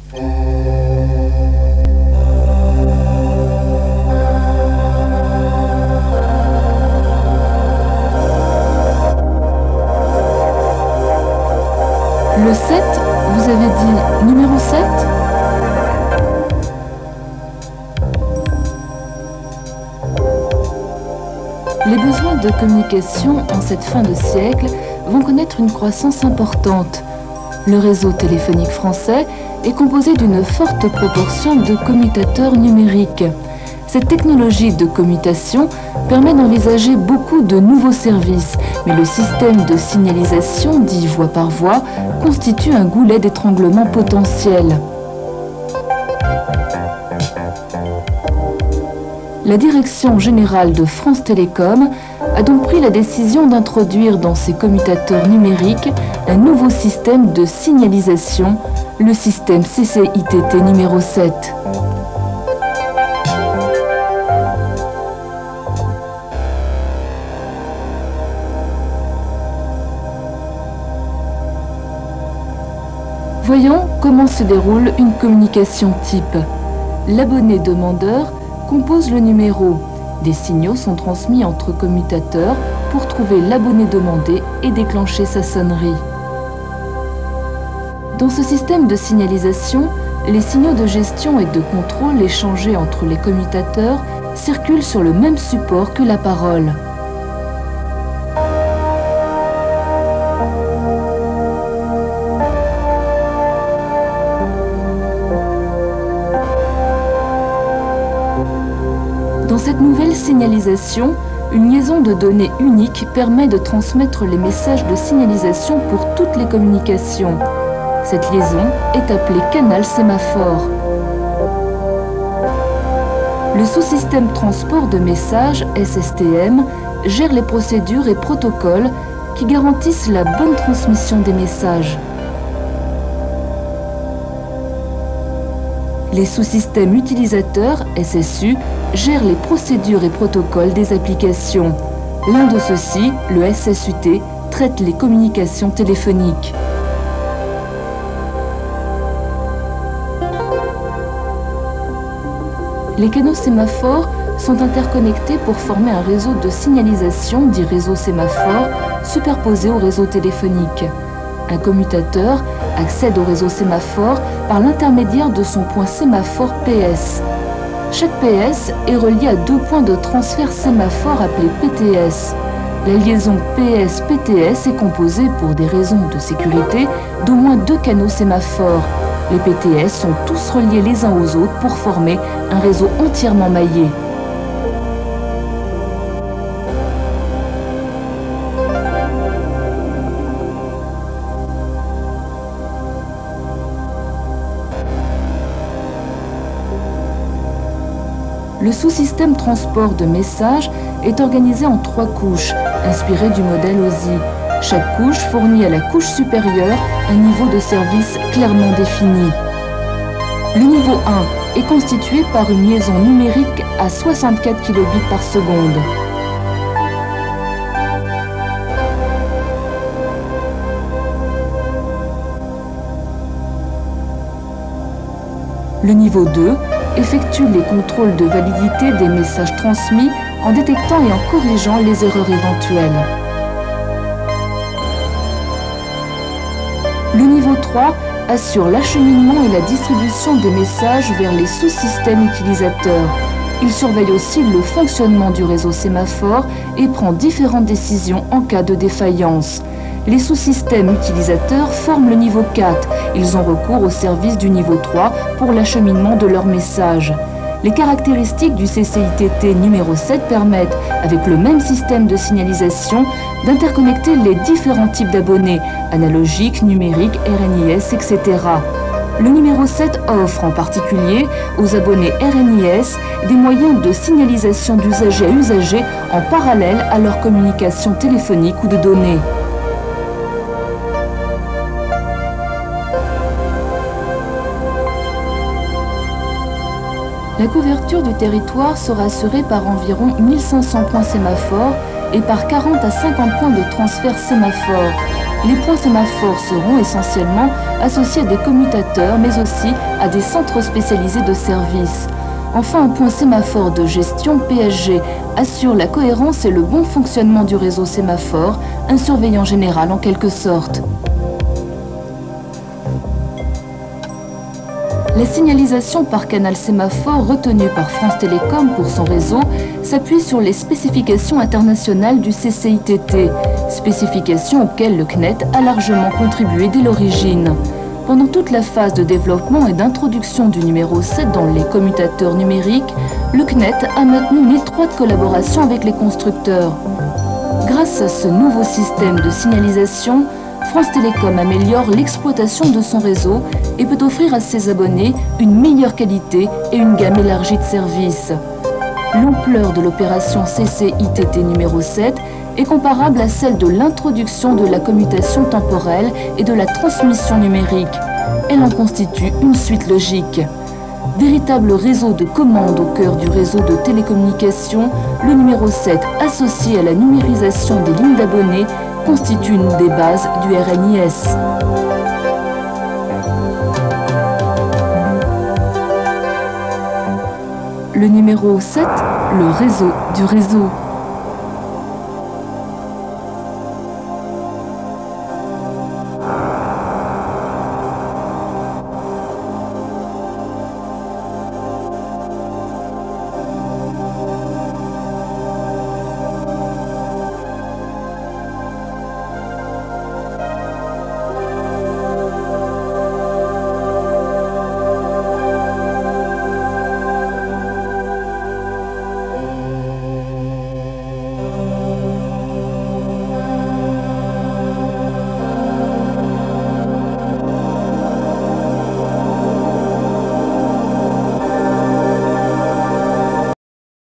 Le 7, vous avez dit numéro 7 ? Les besoins de communication en cette fin de siècle vont connaître une croissance importante. Le réseau téléphonique français est composé d'une forte proportion de commutateurs numériques. Cette technologie de commutation permet d'envisager beaucoup de nouveaux services, mais le système de signalisation, dit voix par voix, constitue un goulet d'étranglement potentiel. La Direction générale de France Télécom a donc pris la décision d'introduire dans ses commutateurs numériques un nouveau système de signalisation, le système CCITT numéro 7. Voyons comment se déroule une communication type. L'abonné demandeur compose le numéro. Des signaux sont transmis entre commutateurs pour trouver l'abonné demandé et déclencher sa sonnerie. Dans ce système de signalisation, les signaux de gestion et de contrôle échangés entre les commutateurs circulent sur le même support que la parole. Dans cette nouvelle signalisation, une liaison de données unique permet de transmettre les messages de signalisation pour toutes les communications. Cette liaison est appelée canal sémaphore. Le sous-système transport de messages, SSTM, gère les procédures et protocoles qui garantissent la bonne transmission des messages. Les sous-systèmes utilisateurs, SSU, gèrent les procédures et protocoles des applications. L'un de ceux-ci, le SSUT, traite les communications téléphoniques. Les canaux sémaphores sont interconnectés pour former un réseau de signalisation, dit réseau sémaphore, superposé au réseau téléphonique. Un commutateur accède au réseau sémaphore par l'intermédiaire de son point sémaphore PS. Chaque PS est relié à deux points de transfert sémaphore appelés PTS. La liaison PS-PTS est composée, pour des raisons de sécurité, d'au moins deux canaux sémaphores. Les PTS sont tous reliés les uns aux autres pour former un réseau entièrement maillé. Le sous-système transport de messages est organisé en 3 couches, inspiré du modèle OSI. Chaque couche fournit à la couche supérieure un niveau de service clairement défini. Le niveau 1 est constitué par une liaison numérique à 64 kilobits par seconde. Le niveau 2 effectue les contrôles de validité des messages transmis en détectant et en corrigeant les erreurs éventuelles. Le niveau 3 assure l'acheminement et la distribution des messages vers les sous-systèmes utilisateurs. Il surveille aussi le fonctionnement du réseau sémaphore et prend différentes décisions en cas de défaillance. Les sous-systèmes utilisateurs forment le niveau 4. Ils ont recours au service du niveau 3 pour l'acheminement de leurs messages. Les caractéristiques du CCITT numéro 7 permettent, avec le même système de signalisation, d'interconnecter les différents types d'abonnés, analogiques, numériques, RNIS, etc. Le numéro 7 offre en particulier aux abonnés RNIS des moyens de signalisation d'usager à usager en parallèle à leur communication téléphonique ou de données. La couverture du territoire sera assurée par environ 1500 points sémaphores et par 40 à 50 points de transfert sémaphore. Les points sémaphores seront essentiellement associés à des commutateurs, mais aussi à des centres spécialisés de services. Enfin, un point sémaphore de gestion, PSG, assure la cohérence et le bon fonctionnement du réseau sémaphore, un surveillant général en quelque sorte. La signalisation par canal sémaphore retenue par France Télécom pour son réseau s'appuie sur les spécifications internationales du CCITT, spécifications auxquelles le CNET a largement contribué dès l'origine. Pendant toute la phase de développement et d'introduction du numéro 7 dans les commutateurs numériques, le CNET a maintenu une étroite collaboration avec les constructeurs. Grâce à ce nouveau système de signalisation, France Télécom améliore l'exploitation de son réseau et peut offrir à ses abonnés une meilleure qualité et une gamme élargie de services. L'ampleur de l'opération CCITT numéro 7 est comparable à celle de l'introduction de la commutation temporelle et de la transmission numérique. Elle en constitue une suite logique. Véritable réseau de commandes au cœur du réseau de télécommunications, le numéro 7, associé à la numérisation des lignes d'abonnés, constitue une des bases du RNIS. Le numéro 7, le réseau du réseau.